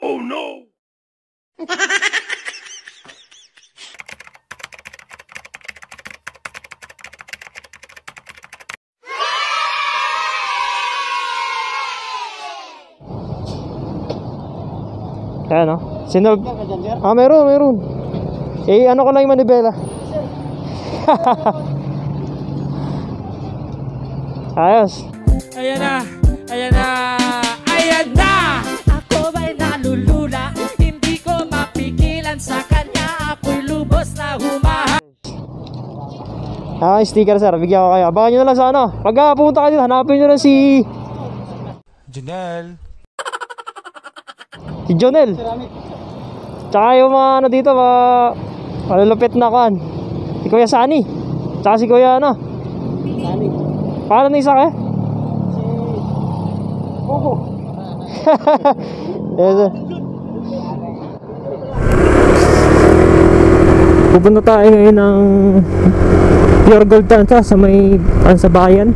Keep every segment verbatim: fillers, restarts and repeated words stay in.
Oh no! Ayan o. Sinol... Ah, meron, meron. Eh, ano ko lang yung manibela. Ayos. Ayan na, ayan na, ayan na! Ako ba'y nalulula? Hindi ko mapigilan sa kanya. Ako'y lubos na humahan. Ah, sticker sir, bigyan ko kayo. Abangan nyo na lang sa ano. Pag uh, pumunta kayo, hanapin nyo na si... Janelle. Si Jonel. Tsaka yung mga ano dito, mga malulupit na kan. Si Kuya Sani. Tsaka si Kuya ano. Sani. Paano na isa ka eh? Si Bobo. Yes, sir. Pupunta tayo ngayon ng Pure Gold Tansa sa may Tansabayan.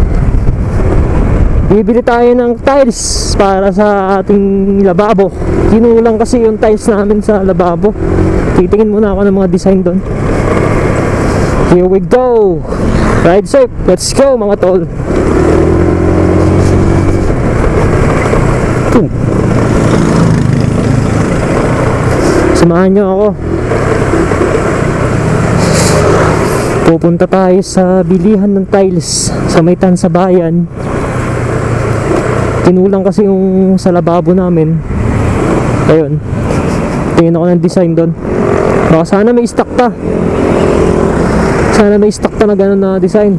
Bibili tayo ng tiles para sa ating lababo. Kinulang kasi yung tiles namin sa lababo. Titingin muna ako ng mga design doon. Here we go. Ride safe. Let's go mga tol. Boom. Samahan nyo ako. Pupunta tayo sa bilihan ng tiles sa may Tansabayan. Kinulang kasi yung sa lababo namin. Ayun. Tingin ako ng design doon. Baka sana may stock ta. Sana may stock ta na gano'n na design.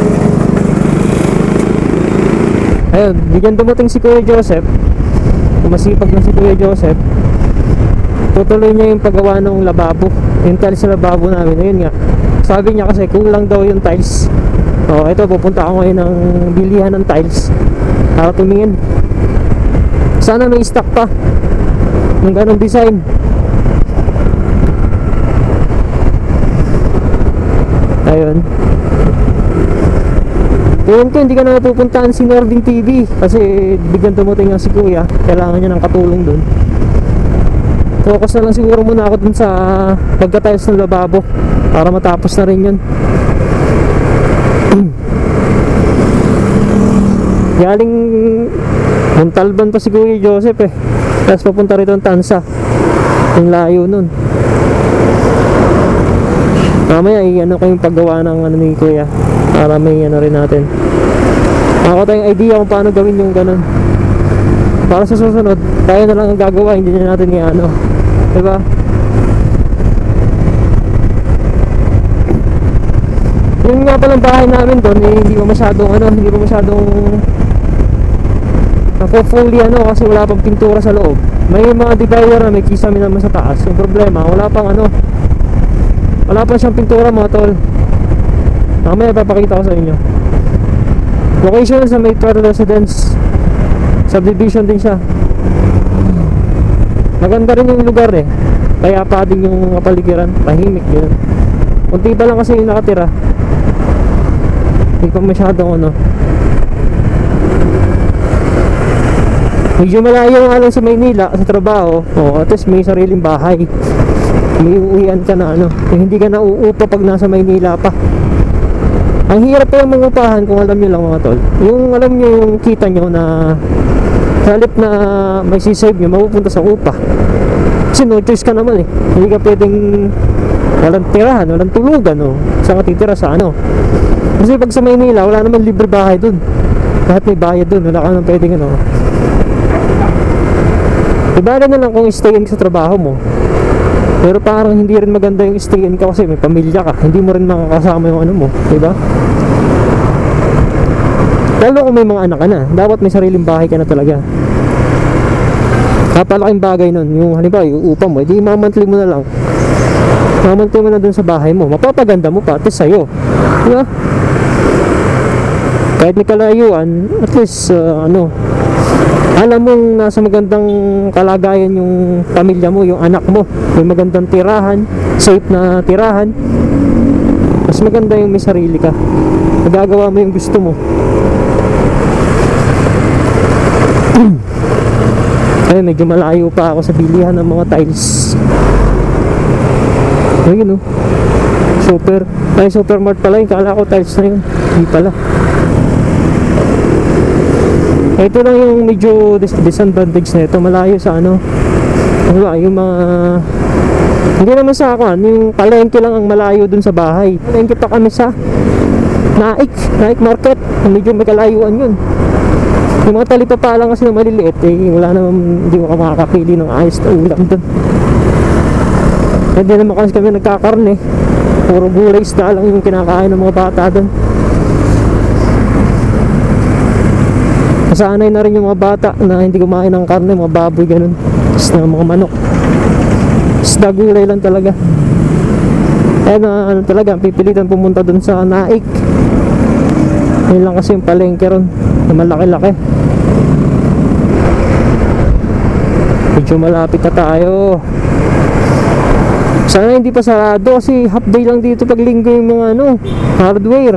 Ayun. Bigyan dumating si Kuya Joseph. Masipag na si Kuya Joseph. Tutuloy niya yung paggawa ng lababo. Yung tiles sa lababo namin. Ayun nga. Sabi niya kasi kulang daw yung tiles. O, ito pupunta ako ngayon ng bilihan ng tiles para tumingin. Sana may stock pa ng ganong design. Ayun. Tingin ko hindi ka na mapupuntaan si Nording T V kasi bigyan tumuting nga si Kuya. Kailangan niya ng katulong dun. Focus na lang siguro muna ako dun sa pagka-tiles ng lababo para matapos na rin yun. Galing Montalban pa si Kuya Joseph eh. Tapos papunta rito ng Tansa. Yung layo nun. Mamaya i-ano ko yung paggawa ng ano ni Kuya para may ano rin natin. Ako tayong idea kung paano gawin yung ganun. Para sa susunod tayo na lang ang gagawa, hindi na natin i-ano. Diba? Yung nga palang bahay namin doon eh, hindi pa masyadong ano, hindi pa masyadong fully ano kasi wala pang pintura sa loob. May mga divider na may kisame naman sa taas. Yung problema, wala pang ano, wala pang siyang pintura mga tol. Mamaya papakita ko sa inyo. Location sa may Twelve Residence subdivision din siya. Maganda rin yung lugar eh. Kaya pa din yung kapaligiran, tahimik yun. Kunti pa lang kasi yung nakatira. Hindi pa masyadong ano. Medyo malayo nga lang sa Maynila sa trabaho. O, at least may sariling bahay. May uuwian ka na ano. Eh, hindi ka na uupa pag nasa Maynila pa. Ang hirap pa yung mangupahan kung alam nyo lang mga tol. Yung alam nyo yung kita nyo na sa halip na may sisave nyo, mapupunta sa upa. Kasi no choice ka naman eh. Hindi ka pwedeng walang tirahan, walang tulugan o. Saan ka titira sa ano. Kasi pag sa Maynila, wala naman libre bahay dun. Lahat may bayad dun. Wala ka naman pwedeng ano. Ibaga na lang kung stayin ka sa trabaho mo. Pero parang hindi rin maganda yung stayin ka kasi may pamilya ka. Hindi mo rin makakasama yung ano mo, diba? Lalo kung may mga anak ka na, dapat may sariling bahay ka na talaga. Kapalaking bagay nun. Yung halimbawa, yung upa mo, hindi mamantli mo na lang. Mamantli mo na dun sa bahay mo. Mapapaganda mo pa, at least sa'yo, diba? Kahit may kalayuan, at least uh, ano, alam mong nasa magandang kalagayan yung pamilya mo, yung anak mo. May magandang tirahan, safe na tirahan. Mas maganda yung may sarili ka. Magagawa mo yung gusto mo. Ay, medyo malayo pa ako sa bilihan ng mga tiles. Ayun oh. Super. Ay, Supermart pala yun. Kala ko tiles na yun. Hindi pala. Ito lang yung medyo dis disadvantage na ito. Malayo sa ano. Ano ba? Yung mga... Hindi naman sa ako. Yung palengke lang ang malayo dun sa bahay. Palengke pa kami sa Naik. Naik Market. Medyo may kalayuan yun. Yung mga talipapa lang kasi na maliliit. Eh, wala naman. Hindi mo ka makakapili ng ayos na ulam dun. Hindi naman kasi kami nagkakarne. Puro gulay isda lang yung kinakain ng mga bata dun. Nasanay na rin yung mga bata na hindi kumain ng karne, mga baboy ganun. Tapos na mga manok. Isda gulay lang talaga. Kaya na ano talaga, pipilitan pumunta dun sa Naik. Yun lang kasi yung palengke ron na malaki-laki. Medyo malapit na tayo. Sana hindi pa sarado kasi half day lang dito pag linggo yung mga ano, hardware.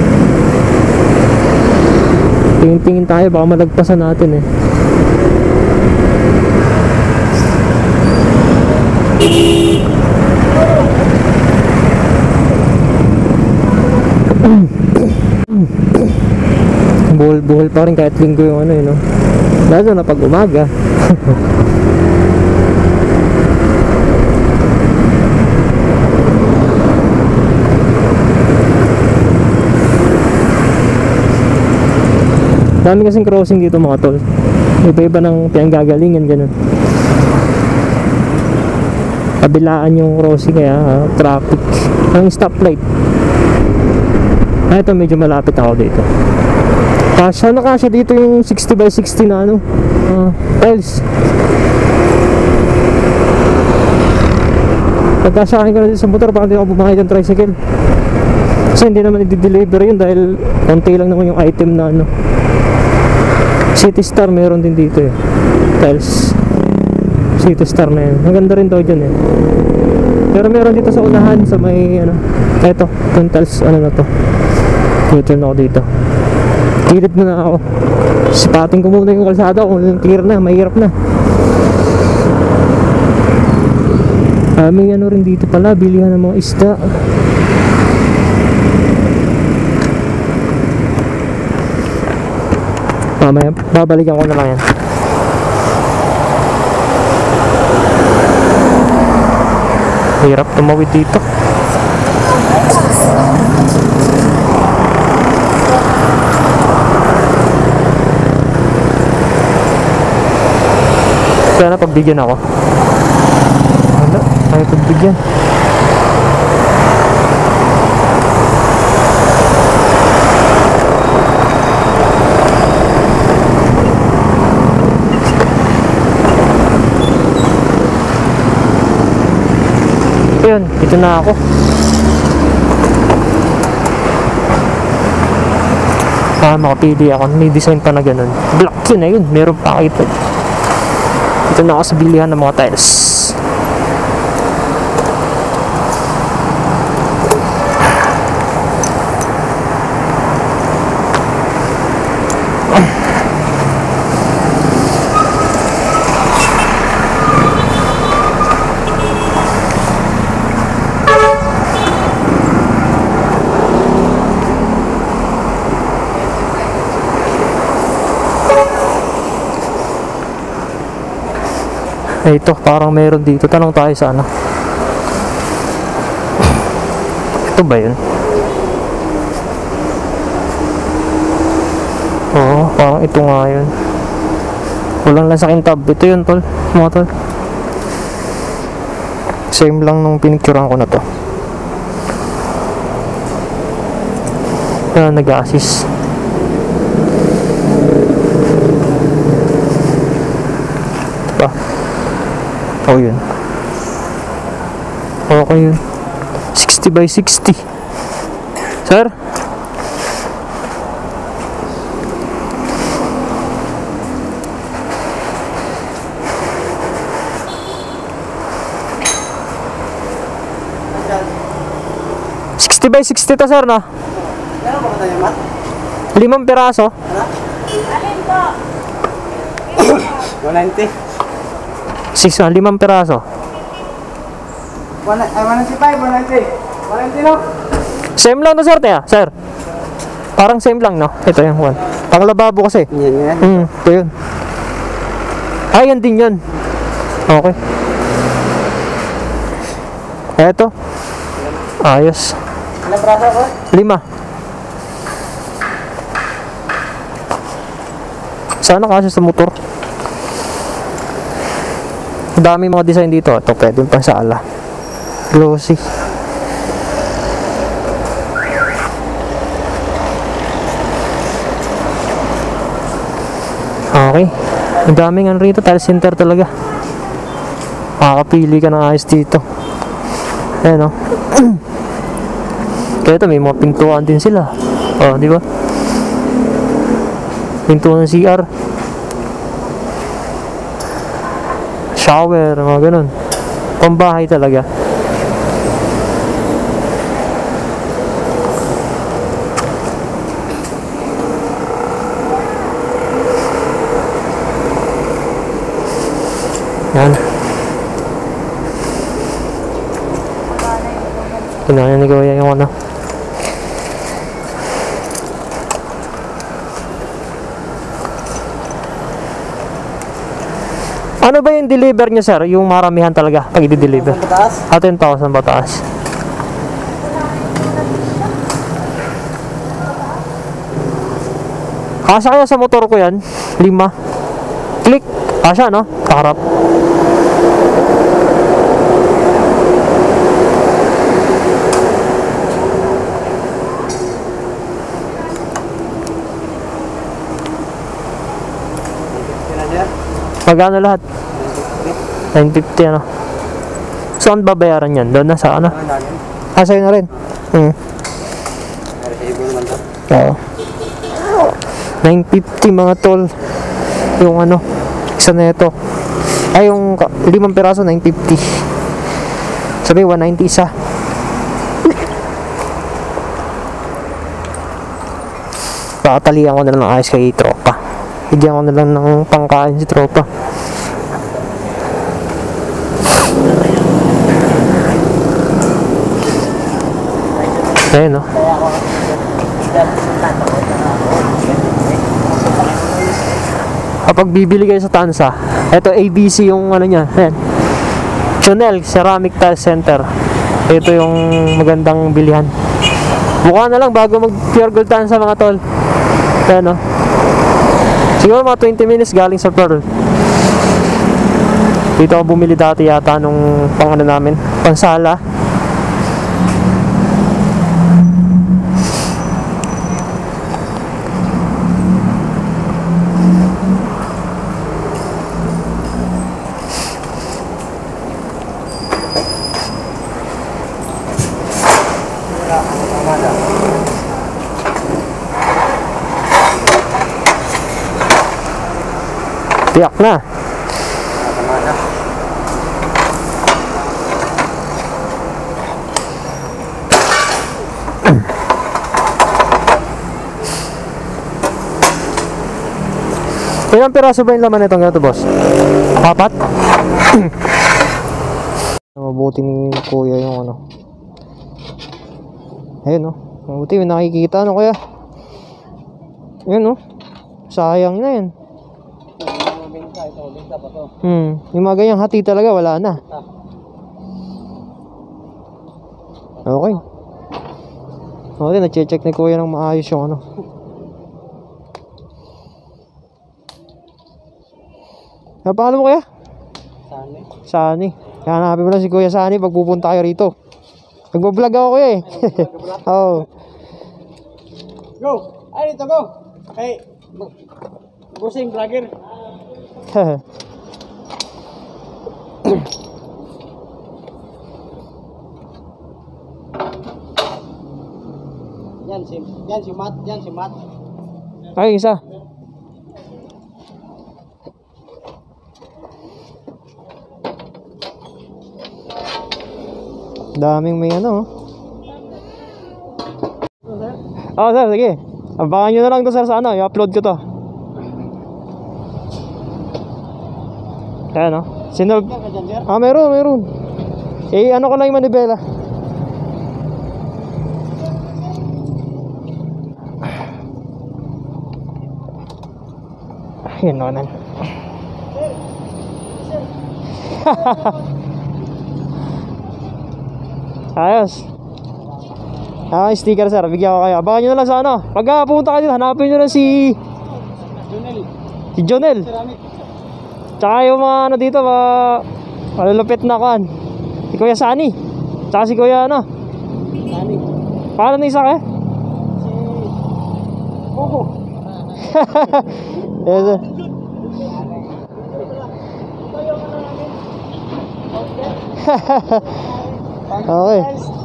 Tingin-tingin tayo, baka malagpasan natin eh. Buhol-buhol pa rin kahit linggo yung ano yun, no? Lalo na pag umaga. Dami kasing crossing dito mga tol. Iba-iba ng pinanggagalingan ganun. Kabilaan yung crossing kaya uh, traffic. Ang stoplight. Ah, ito medyo malapit ako dito. Kasya na kasya dito yung sixty by sixty na ano. Uh, tiles. Pagkasyakin ka na dito sa motor, baka hindi ako bumakay ng tricycle. Kasi hindi naman i-deliver yun dahil konti lang naman yung item na ano. City Star meron din dito eh. Tiles. City Star na yun. Maganda rin daw dyan eh. Pero meron dito sa unahan sa may ano. Eto, yung tiles ano na to. Dito na ako dito. Kilid na na ako. Sipatin ko muna yung kalsada kung clear na, mahirap na. Ah, may ano rin dito pala, bilihan ng mga isda. Mamaya, babalikan ko na lang yan. Hirap tumawid dito. Sana pagbigyan ako. Wala, ayaw pagbigyan. Ayun, ito na ako. Ah, makapili ako. May design pa na ganun. Black yun, ayun. Meron pa kita. Ito na ako sa bilihan ng mga tiles. Eh, ito, parang meron dito. Tanong tayo sa ano. Ito ba yun? Oo, parang ito nga yun. Walang lang sa kintab. Ito yun, tol. Mga tol. Same lang nung pinicturean ko na to. Yan, nag-assist. Ito pa. Oh, yun. Okay yun. sixty by sixty. Sir? sixty by sixty to, sir, no? Meron ba tayo, Mat? Limang piraso. one ninety. Six, ah, limang piraso. One, ay, one ninety-five, one ninety. one ninety, no? Same lang to sir, tiya, sir. Parang same lang, no? Ito yung one. Pang lababo kasi. Yan, yan. Hmm, ito yun. Ah, yan din yun. Okay. Eto. Ayos. Ilang braso ko? Lima. Sana kasi sa motor. Ang dami mga design dito. Ito pwede yung pansala. Glossy. Okay. Ang daming ano rito. Tile center talaga. Makakapili ka ng ayos dito. Ayan o. Kaya ito may mga pintuan din sila. O, di ba? Pintuan ng C R. Shower, mga ganun. Pambahay talaga. Yan. Kinaya ni Kuya yung ano. Ano ba yung deliver niya sir? Yung maramihan talaga pag i-deliver? Pataas? Ah, ten thousand bataas. Kasya kaya sa motor ko yan? Lima. Click. Kasya no? Kaharap. Magkano lahat? nine fifty ano. Saan babayaran yan? Doon na sa ano? Ah, sa'yo na rin? Hmm. Oo. nine fifty mga tol. Yung ano, isa na ito. Ay, yung ka- limang piraso, nine fifty. Sabi, one ninety isa. Pakatalian ko na lang ng ayos kay tropa. Bigyan ko na lang ng pangkain si tropa. Ayun no. Kapag bibili kayo sa Tansa, ito A B C yung ano niya. Ayan. Chonel Ceramic Tile Center. Ito yung magandang bilihan. Buka na lang bago mag pure gold Tansa mga tol. Ayan no. Siguro mga twenty minutes galing sa Pearl. Dito ako bumili dati yata nung pang ano namin, pansala. Tiyak na. Ilang piraso ba yung laman itong gato, boss? Apat? Mabuti ni kuya yung ano. Ayun no. Mabuti yung nakikita ano kuya. Ayun no. Sayang na yan. Hmm, yung mga ganyang hati talaga wala na. Okay. Okay, na-check ni kuya ng maayos yung ano. Ano pangalan mo kuya? Sani. Sani. Hanapin mo lang si Kuya Sani pag pupunta kayo rito. Nagbablog ako kuya eh. Oo. Go! Ay, dito go! Okay. Busing vlogger. Yan si, yan si Matt, yan si Matt. Ay, isa. Daming may ano. Oh, sir, sige. Abangan nyo na lang to sir sa ano. I-upload ko to. Ayan, no? Sinol... Ah, meron, meron. Eh, ano ko lang yung manibela. Yan naman. Ayos. Ah, sticker sir, bigyan ko kayo. Abangan nyo na lang sa ano. Pag uh, pumunta kayo dito, hanapin nyo na si Si Jonel. Tsaka yung mga ano dito, mga malulupit na kuan. Si Kuya Sani. Tsaka si Kuya ano. Sani. Paano na isa ka? Si Bobo. Yes sir. Okay.